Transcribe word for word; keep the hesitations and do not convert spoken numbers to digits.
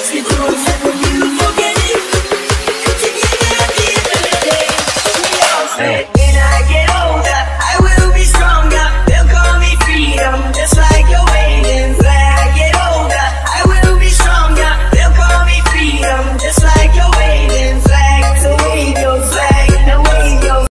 makes me grow. Never you forget it. Together at the end of the day, we all say.